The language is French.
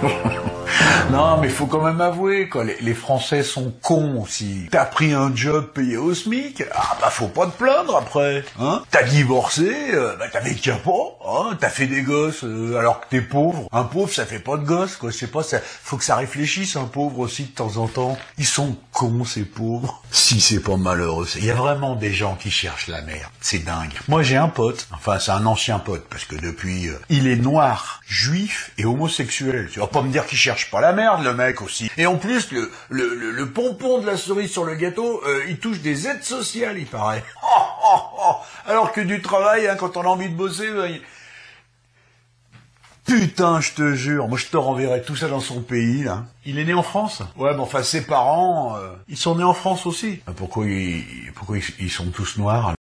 Non, mais faut quand même avouer, quoi. Les Français sont cons aussi. T'as pris un job payé au SMIC, ah bah faut pas te plaindre après, hein. T'as divorcé, bah t'avais qu'un pas, hein. T'as fait des gosses alors que t'es pauvre. Un pauvre, ça fait pas de gosses, quoi. Je sais pas, ça, faut que ça réfléchisse un pauvre aussi de temps en temps. Ils sont cons ces pauvres. Si c'est pas malheureux, il y a vraiment des gens qui cherchent la merde. C'est dingue. Moi j'ai un pote, enfin c'est un ancien pote parce que depuis, il est noir, juif et homosexuel. Tu vas pas me dire qu'il cherche pas la merde, le mec aussi. Et en plus, le pompon de la cerise sur le gâteau, il touche des aides sociales, il paraît. Alors que du travail, hein, quand on a envie de bosser, putain, je te jure, moi je te renverrai tout ça dans son pays, là. Il est né en France. Ouais, mais enfin, ses parents, ils sont nés en France aussi. Pourquoi ils sont tous noirs,